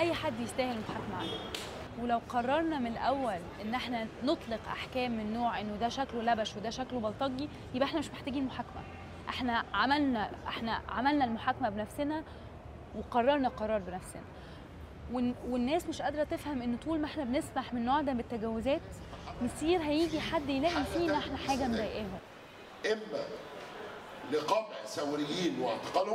اي حد يستاهل المحاكمه عنه. ولو قررنا من الاول ان احنا نطلق احكام من نوع انه ده شكله لبش وده شكله بلطجي، يبقى احنا مش محتاجين محاكمه. احنا عملنا المحاكمه بنفسنا وقررنا قرار بنفسنا. والناس مش قادره تفهم ان طول ما احنا بنسمح من النوع ده بالتجاوزات مسير هيجي حد يلاقي فينا احنا حاجه مضايقاهم. اما لقمع ثوريين واعتقالهم،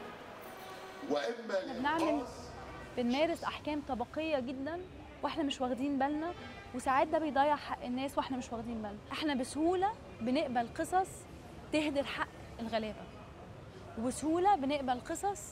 واما بنمارس احكام طبقيه جدا واحنا مش واخدين بالنا، وساعات ده بيضيع حق الناس واحنا مش واخدين بالنا. احنا بسهوله بنقبل قصص تهدر حق الغلابه، وبسهوله بنقبل قصص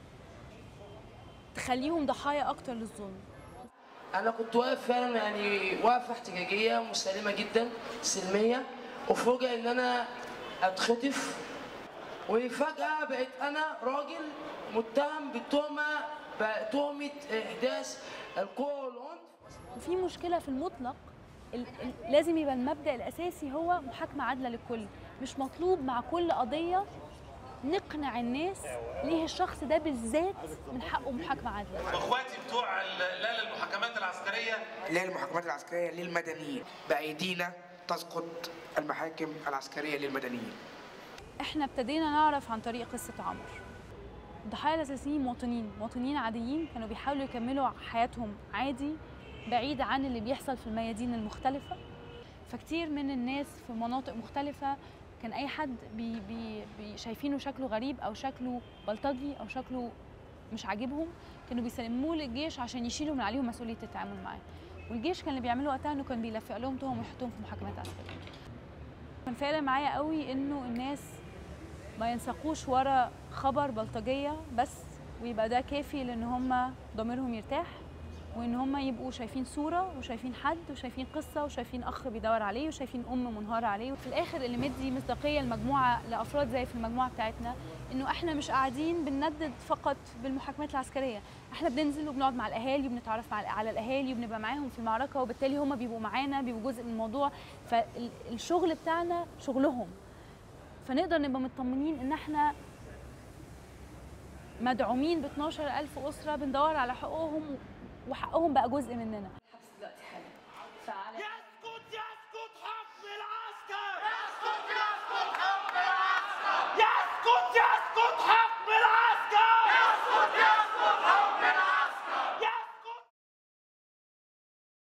تخليهم ضحايا اكتر للظلم. انا كنت واقف فعلا، يعني واقفه احتجاجيه مسالمه جدا سلميه، وفوجئ ان انا اتخطف، وفجاه بقيت انا راجل متهم بتهمه احداث القوه والعنف. وفي مشكله في المطلق، لازم يبقى المبدأ الاساسي هو محاكمه عادله للكل. مش مطلوب مع كل قضيه نقنع الناس ليه الشخص ده بالذات من حقه محاكمه عادله. واخواتي بتوع لا للمحاكمات العسكريه، لا للمحاكمات العسكريه للمدنيين، بايدينا تسقط المحاكم العسكريه للمدنيين. احنا ابتدينا نعرف عن طريق قصه عمرو. الضحايا الاساسيين مواطنين عاديين كانوا بيحاولوا يكملوا حياتهم عادي بعيد عن اللي بيحصل في الميادين المختلفه. فكتير من الناس في مناطق مختلفه كان اي حد شايفينه شكله غريب او شكله بلطجي او شكله مش عاجبهم، كانوا بيسلموه للجيش عشان يشيلوا من عليهم مسؤوليه التعامل معاه. والجيش كان اللي بيعمله وقتها انه كان بيلفق لهم تهم ويحطهم في محاكمات عسكريه. كان فارق معايا قوي انه الناس ما ينساقوش ورا خبر بلطجيه بس ويبقى ده كافي لان هم ضميرهم يرتاح، وان هم يبقوا شايفين صوره وشايفين حد وشايفين قصه وشايفين اخ بيدور عليه وشايفين منهاره عليه. وفي الاخر اللي مدي مصداقيه المجموعه لافراد زي في المجموعه بتاعتنا انه احنا مش قاعدين بنندد فقط بالمحاكمات العسكريه، احنا بننزل وبنقعد مع الاهالي وبنتعرف على الاهالي وبنبقى معاهم في المعركه، وبالتالي هم بيبقوا معانا، بيبقوا جزء من الموضوع. فالشغل بتاعنا شغلهم، فنقدر نبقى مطمنين ان احنا مدعومين ب 12,000 اسره بندور على حقوقهم وحقهم بقى جزء مننا.